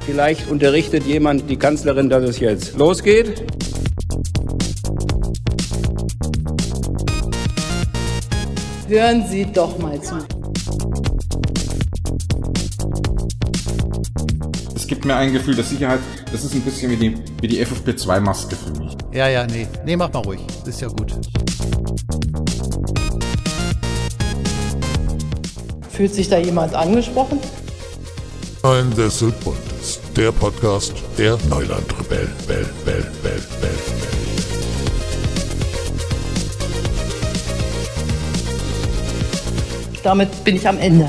Vielleicht unterrichtet jemand die Kanzlerin, dass es jetzt losgeht. Hören Sie doch mal zu. Es gibt mir ein Gefühl der Sicherheit, das ist ein bisschen wie die FFP2-Maske für mich. Ja, nee, mach mal ruhig, ist ja gut. Fühlt sich da jemand angesprochen? Ein Sessel Buntes, der Podcast der Neuland-Rebellen. Damit bin ich am Ende.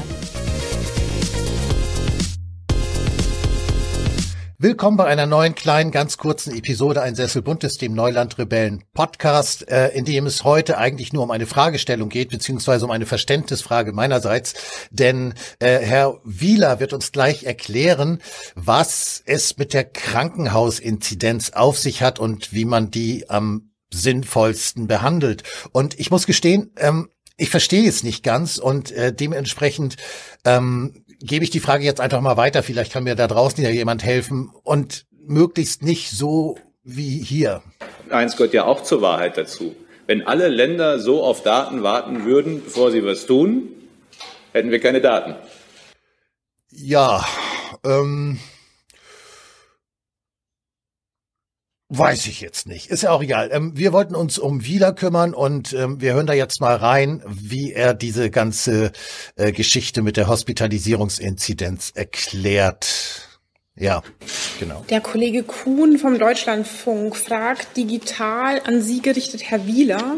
Willkommen bei einer neuen, kleinen, ganz kurzen Episode Ein Sessel Buntes, dem Neuland-Rebellen-Podcast, in dem es heute eigentlich nur um eine Fragestellung geht, beziehungsweise um eine Verständnisfrage meinerseits. Denn Herr Wieler wird uns gleich erklären, was es mit der Krankenhausinzidenz auf sich hat und wie man die am sinnvollsten behandelt. Und ich muss gestehen, ich verstehe es nicht ganz und dementsprechend gebe ich die Frage jetzt einfach mal weiter. Vielleicht kann mir da draußen ja jemand helfen und möglichst nicht so wie hier. Eins gehört ja auch zur Wahrheit dazu. Wenn alle Länder so auf Daten warten würden, bevor sie was tun, hätten wir keine Daten. Ja, weiß ich jetzt nicht. Ist ja auch egal. Wir wollten uns um Wieler kümmern und wir hören da jetzt mal rein, wie er diese ganze Geschichte mit der Hospitalisierungsinzidenz erklärt. Ja, genau. Der Kollege Kuhn vom Deutschlandfunk fragt digital an Sie gerichtet, Herr Wieler,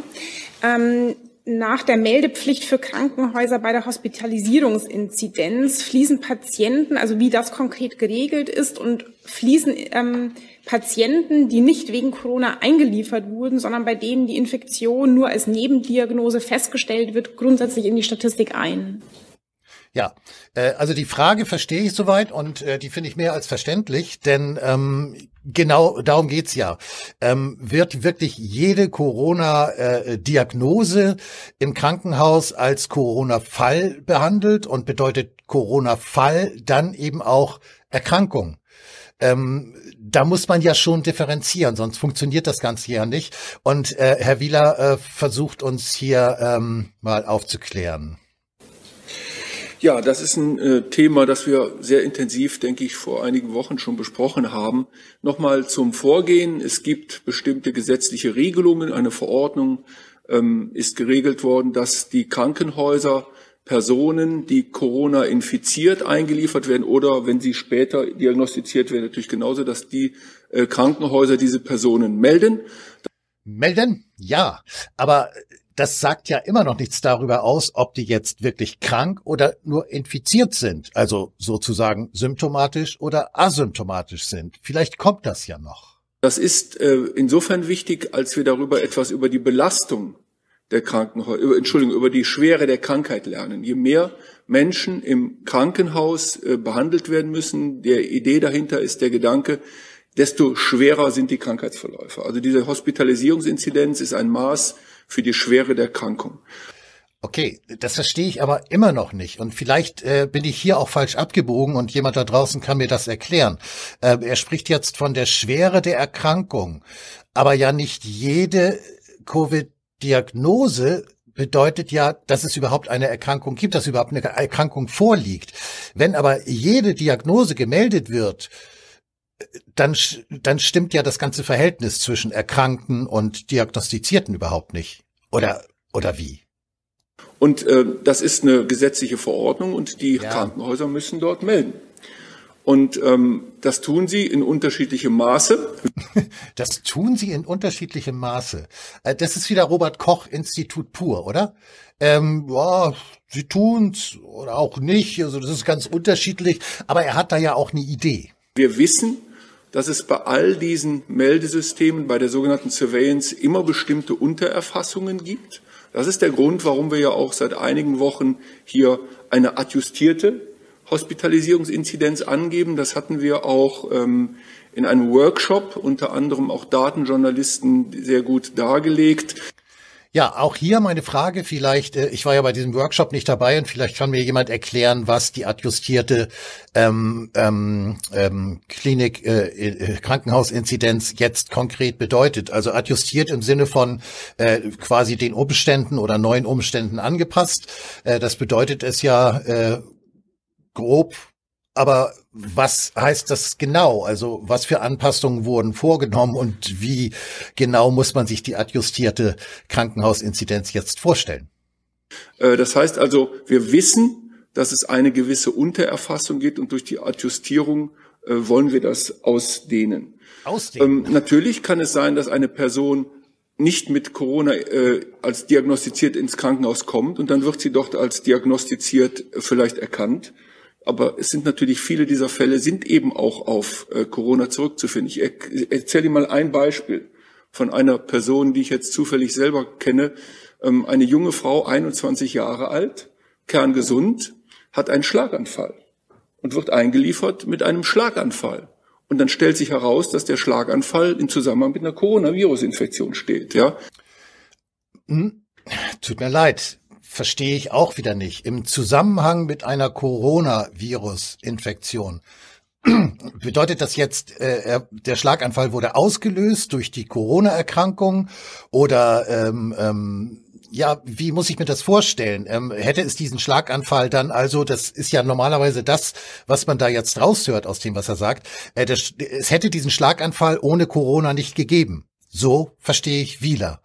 nach der Meldepflicht für Krankenhäuser bei der Hospitalisierungsinzidenz fließen Patienten, also wie das konkret geregelt ist, und fließen Patienten, die nicht wegen Corona eingeliefert wurden, sondern bei denen die Infektion nur als Nebendiagnose festgestellt wird, grundsätzlich in die Statistik ein? Ja, also die Frage verstehe ich soweit und die finde ich mehr als verständlich, denn genau darum geht's ja. Wird wirklich jede Corona-Diagnose im Krankenhaus als Corona-Fall behandelt und bedeutet Corona-Fall dann eben auch Erkrankung? Da muss man ja schon differenzieren, sonst funktioniert das Ganze ja nicht. Und Herr Wieler versucht uns hier mal aufzuklären. Ja, das ist ein Thema, das wir sehr intensiv, denke ich, vor einigen Wochen schon besprochen haben. Nochmal zum Vorgehen. Es gibt bestimmte gesetzliche Regelungen. Eine Verordnung ist geregelt worden, dass die Krankenhäuser Personen, die Corona infiziert, eingeliefert werden oder wenn sie später diagnostiziert werden, natürlich genauso, dass die Krankenhäuser diese Personen melden. Melden? Ja, aber das sagt ja immer noch nichts darüber aus, ob die jetzt wirklich krank oder nur infiziert sind, also sozusagen symptomatisch oder asymptomatisch sind. Vielleicht kommt das ja noch. Das ist insofern wichtig, als wir darüber etwas über die Belastung der Krankenhäuser, über die Schwere der Krankheit lernen. Je mehr Menschen im Krankenhaus behandelt werden müssen, der Idee dahinter ist der Gedanke, desto schwerer sind die Krankheitsverläufe. Also diese Hospitalisierungsinzidenz ist ein Maß für die Schwere der Erkrankung. Okay, das verstehe ich aber immer noch nicht. Und vielleicht bin ich hier auch falsch abgebogen und jemand da draußen kann mir das erklären. Er spricht jetzt von der Schwere der Erkrankung. Aber ja nicht jede Covid-Diagnose bedeutet ja, dass es überhaupt eine Erkrankung gibt, dass überhaupt eine Erkrankung vorliegt. Wenn aber jede Diagnose gemeldet wird, dann stimmt ja das ganze Verhältnis zwischen Erkrankten und Diagnostizierten überhaupt nicht. Oder wie? Und das ist eine gesetzliche Verordnung und die Krankenhäuser müssen dort melden. Und das tun sie in unterschiedlichem Maße. Das tun sie in unterschiedlichem Maße. Das ist wieder Robert-Koch-Institut pur, oder? Ja, sie tun's oder auch nicht. Also das ist ganz unterschiedlich. Aber er hat da ja auch eine Idee. Wir wissen, dass es bei all diesen Meldesystemen, bei der sogenannten Surveillance, immer bestimmte Untererfassungen gibt. Das ist der Grund, warum wir ja auch seit einigen Wochen hier eine adjustierte Hospitalisierungsinzidenz angeben. Das hatten wir auch in einem Workshop, unter anderem auch Datenjournalisten, sehr gut dargelegt. Ja, auch hier meine Frage vielleicht, ich war ja bei diesem Workshop nicht dabei und vielleicht kann mir jemand erklären, was die adjustierte Krankenhausinzidenz jetzt konkret bedeutet. Also adjustiert im Sinne von quasi den Umständen oder neuen Umständen angepasst. Das bedeutet es ja grob. Aber was heißt das genau? Also was für Anpassungen wurden vorgenommen und wie genau muss man sich die adjustierte Krankenhausinzidenz jetzt vorstellen? Das heißt also, wir wissen, dass es eine gewisse Untererfassung gibt und durch die Adjustierung wollen wir das ausdehnen. Natürlich kann es sein, dass eine Person nicht mit Corona als diagnostiziert ins Krankenhaus kommt und dann wird sie dort als diagnostiziert vielleicht erkannt. Aber es sind natürlich viele dieser Fälle sind eben auch auf Corona zurückzuführen. Ich erzähle Ihnen mal ein Beispiel von einer Person, die ich jetzt zufällig selber kenne. Eine junge Frau, 21 Jahre alt, kerngesund, hat einen Schlaganfall und wird eingeliefert mit einem Schlaganfall. Und dann stellt sich heraus, dass der Schlaganfall im Zusammenhang mit einer Coronavirus-Infektion steht. Ja. Tut mir leid. Verstehe ich auch wieder nicht. Im Zusammenhang mit einer Coronavirus-Infektion. Bedeutet das jetzt, der Schlaganfall wurde ausgelöst durch die Corona-Erkrankung oder ja, wie muss ich mir das vorstellen? Hätte es diesen Schlaganfall dann also, das ist ja normalerweise das, was man da jetzt raushört aus dem, was er sagt, es hätte diesen Schlaganfall ohne Corona nicht gegeben. So verstehe ich Wieler.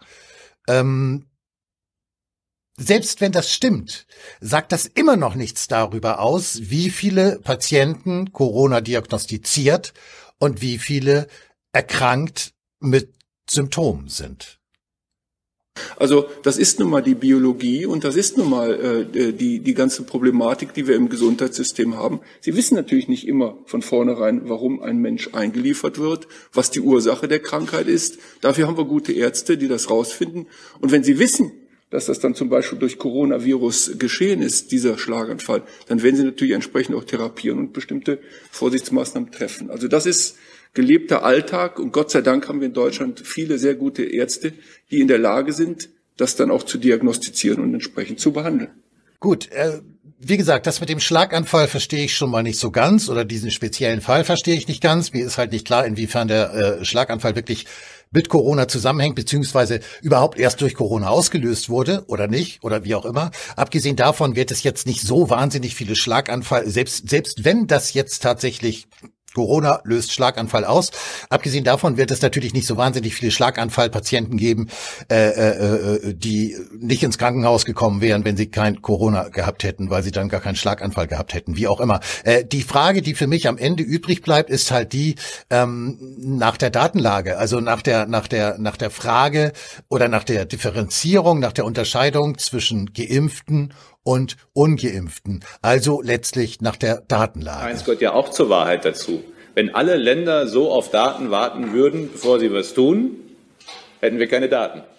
Selbst wenn das stimmt, sagt das immer noch nichts darüber aus, wie viele Patienten Corona diagnostiziert und wie viele erkrankt mit Symptomen sind. Also das ist nun mal die Biologie und das ist nun mal die ganze Problematik, die wir im Gesundheitssystem haben. Sie wissen natürlich nicht immer von vornherein, warum ein Mensch eingeliefert wird, was die Ursache der Krankheit ist. Dafür haben wir gute Ärzte, die das rausfinden. Und wenn Sie wissen, dass das dann zum Beispiel durch Coronavirus geschehen ist, dieser Schlaganfall, dann werden Sie natürlich entsprechend auch therapieren und bestimmte Vorsichtsmaßnahmen treffen. Also das ist gelebter Alltag und Gott sei Dank haben wir in Deutschland viele sehr gute Ärzte, die in der Lage sind, das dann auch zu diagnostizieren und entsprechend zu behandeln. Gut, wie gesagt, das mit dem Schlaganfall verstehe ich schon mal nicht so ganz oder diesen speziellen Fall verstehe ich nicht ganz. Mir ist halt nicht klar, inwiefern der Schlaganfall wirklich mit Corona zusammenhängt, beziehungsweise überhaupt erst durch Corona ausgelöst wurde oder nicht oder wie auch immer. Abgesehen davon wird es jetzt nicht so wahnsinnig viele Schlaganfall, selbst wenn das jetzt tatsächlich Corona löst Schlaganfall aus. Abgesehen davon wird es natürlich nicht so wahnsinnig viele Schlaganfallpatienten geben, die nicht ins Krankenhaus gekommen wären, wenn sie kein Corona gehabt hätten, weil sie dann gar keinen Schlaganfall gehabt hätten, wie auch immer. Die Frage, die für mich am Ende übrig bleibt, ist halt die nach der Datenlage, also nach der Frage oder nach der Differenzierung, nach der Unterscheidung zwischen Geimpften und Ungeimpften, also letztlich nach der Datenlage. Eins gehört ja auch zur Wahrheit dazu. Wenn alle Länder so auf Daten warten würden, bevor sie was tun, hätten wir keine Daten.